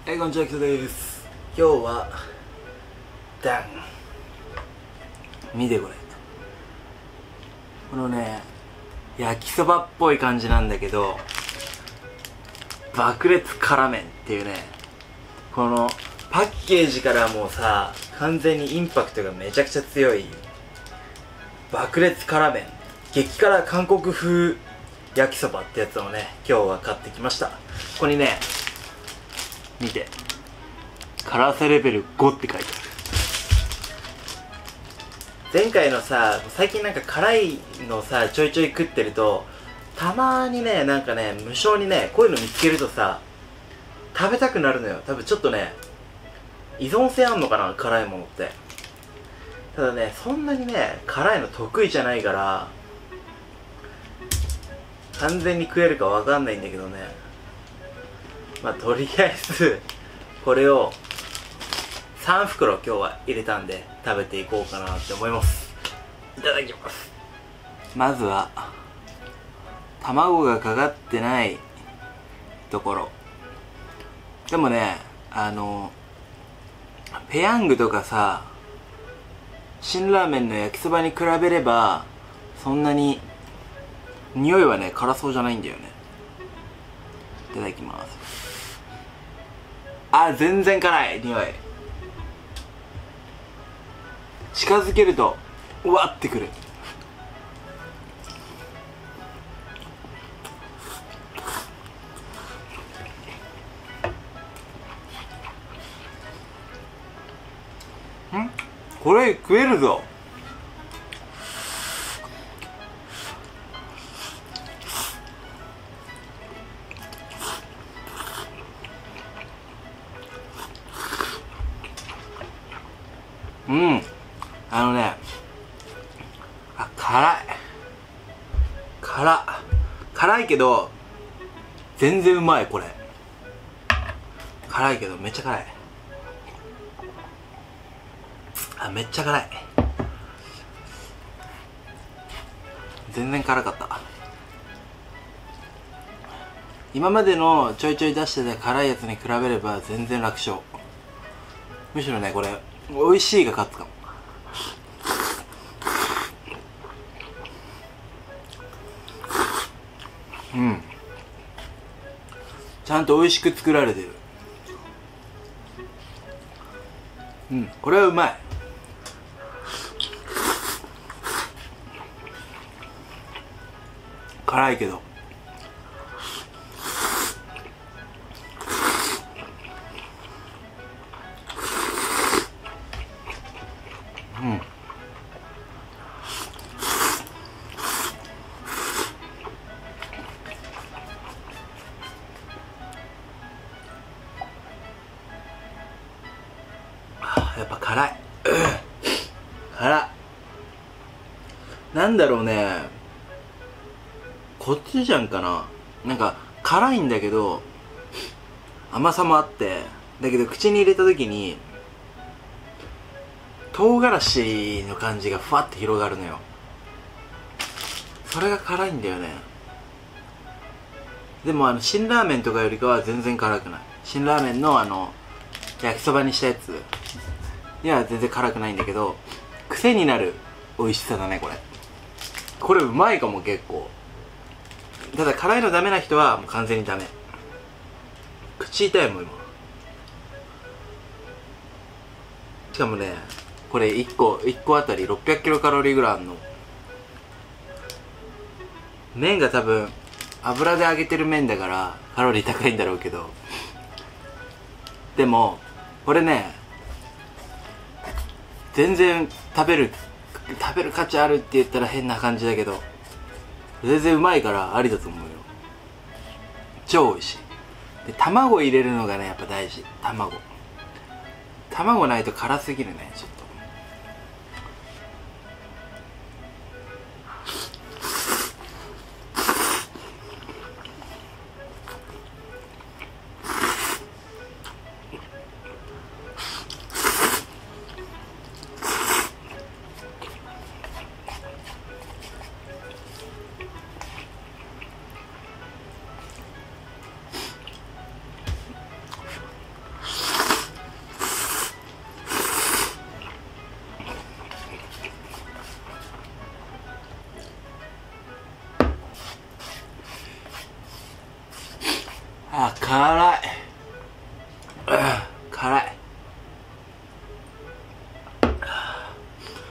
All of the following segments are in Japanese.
はい、こんにちは、キトです。今日はダン見てこれ、このね焼きそばっぽい感じなんだけど爆裂辛麺っていうね、このパッケージからもうさ完全にインパクトがめちゃくちゃ強い爆裂辛麺、激辛韓国風焼きそばってやつをね今日は買ってきました。ここにね見て、辛さレベル5って書いてある。前回のさ、最近なんか辛いのさちょいちょい食ってるとたまーにね、なんかね無性にねこういうの見つけるとさ食べたくなるのよ。多分ちょっとね依存性あんのかな、辛いものって。ただね、そんなにね辛いの得意じゃないから完全に食えるかわかんないんだけどね、まあとりあえずこれを3袋今日は入れたんで食べていこうかなって思います。いただきます。まずは卵がかかってないところ。でもね、ペヤングとかさ辛ラーメンの焼きそばに比べればそんなに匂いはね辛そうじゃないんだよね。いただきます。あ、全然辛い匂い。近づけるとうわってくる。これ食えるぞ。辛いけど全然うまい。これ辛いけどめっちゃ辛い。めっちゃ辛い。全然辛かった。今までのちょいちょい出してた辛いやつに比べれば全然楽勝。むしろねこれ美味しいが勝つかも。ちゃんと美味しく作られてる。これはうまい。辛いけどやっぱ辛い辛っ。なんだろうね、コチュジャンかな。なんか辛いんだけど甘さもあって、だけど口に入れた時に唐辛子の感じがふわって広がるのよ。それが辛いんだよね。でも辛ラーメンとかよりかは全然辛くない。辛ラーメンの焼きそばにしたやついや全然辛くないんだけど癖になる美味しさだね。これうまいかも結構。ただ辛いのダメな人はもう完全にダメ。口痛いもん今。しかもねこれ1個あたり600キロカロリーぐらいあるの。麺が多分油で揚げてる麺だからカロリー高いんだろうけど、でもこれね全然食べる価値あるって言ったら変な感じだけど全然うまいからありだと思うよ。超美味しい。で卵入れるのがねやっぱ大事。卵ないと辛すぎるねちょっと。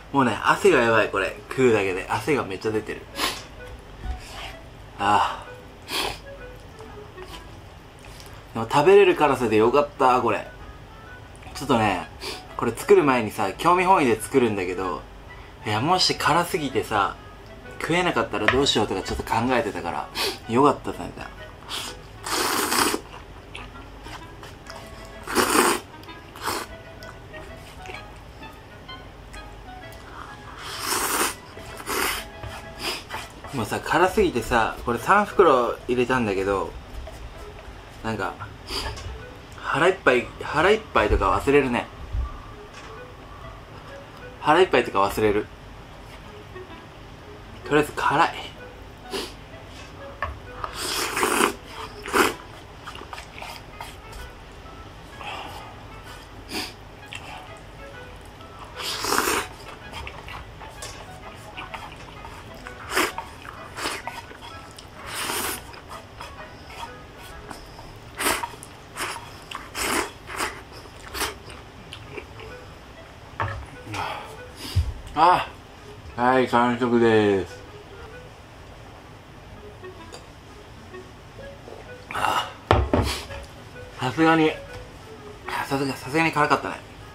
もうね、汗がやばい。これ食うだけで汗がめっちゃ出てる。ああ、でも食べれる辛さでよかった。これちょっとね、これ作る前にさ、興味本位で作るんだけど、いや、もし辛すぎてさ食えなかったらどうしようとかちょっと考えてたから、よかったね。もうさ、辛すぎてさ、これ3袋入れたんだけど、なんか腹いっぱいとか忘れるね。腹いっぱいとか忘れる。とりあえず辛い。あ、はい、完食です。さすがに辛かったね。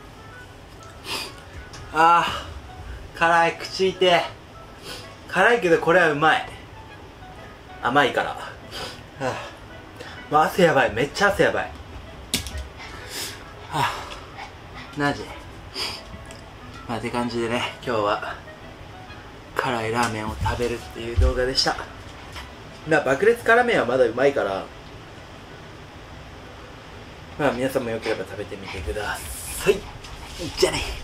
辛い。口痛い。辛いけどこれはうまい。甘いから。もう汗やばい。めっちゃ汗やばい。マジ。まあって感じでね、今日は辛いラーメンを食べるっていう動画でした。爆裂辛麺はまだうまいから、まあ皆さんもよければ食べてみてください。じゃあね。